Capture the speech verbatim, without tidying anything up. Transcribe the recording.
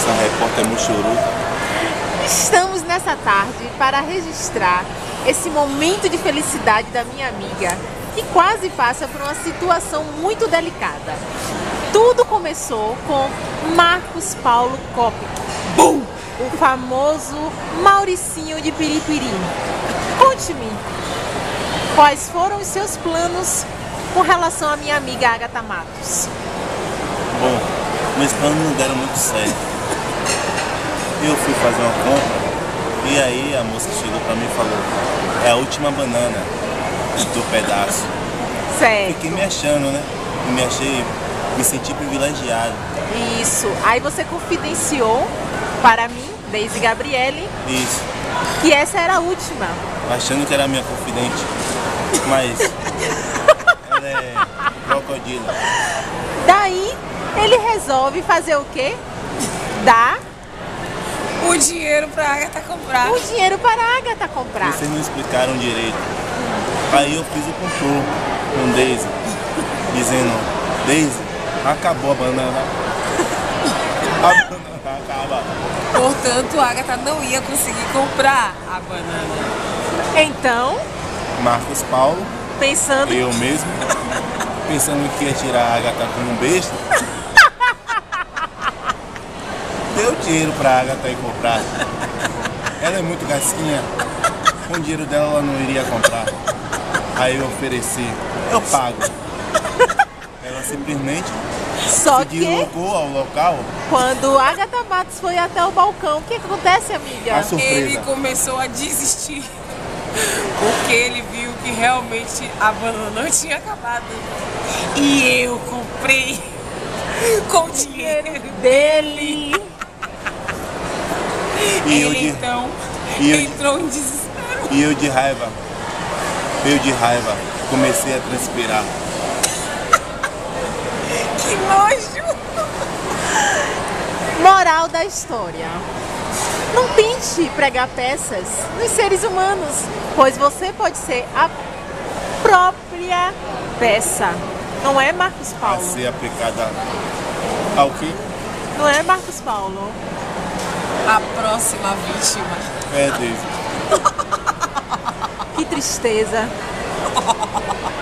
Essa repórter Muxuru. Estamos nessa tarde para registrar esse momento de felicidade da minha amiga, que quase passa por uma situação muito delicada. Tudo começou com Marcos Paulo Cópico, Bum! O famoso Mauricinho de Piripiri. Conte-me, quais foram os seus planos com relação à minha amiga Agatha Matos? Bom, meus planos não deram muito certo. Eu fui fazer uma compra e aí a moça chegou pra mim e falou: é a última banana do pedaço. Certo. Fiquei me achando, né? E me achei, me senti privilegiado. Isso. Aí você confidenciou para mim, Deise Gabriele, Isso. que essa era a última. Achando que era a minha confidente. Mas ela é crocodilo. Daí ele resolve fazer o quê? Dar o dinheiro pra Agatha comprar. o dinheiro para a Agatha comprar. Vocês não explicaram direito. Aí eu fiz o complô com Deise, dizendo: Deise, acabou a banana. A banana acaba. Portanto, a Agatha não ia conseguir comprar a banana. Então, Marcos Paulo, pensando eu mesmo, pensando que ia tirar a Agatha como um besta, deu dinheiro pra Agatha ir comprar. Ela é muito gastinha, com o dinheiro dela ela não iria comprar. Aí eu ofereci, eu pago. Ela simplesmente só se que deslocou ao local. quando Agatha Matos foi até o balcão, o que acontece, amiga? A surpresa. Ele começou a desistir, porque ele viu que realmente a banana não tinha acabado. E eu comprei com o dinheiro Dele. E eu Ele de, então e eu, entrou em desespero. e eu de raiva, eu de raiva, comecei a transpirar. Que nojo! Moral da história: não tente pregar peças nos seres humanos, pois você pode ser a própria peça. Não é, Marcos A Paulo? ser aplicada ao quê? Não é, Marcos Paulo? A próxima vítima. É, Deise. Que tristeza.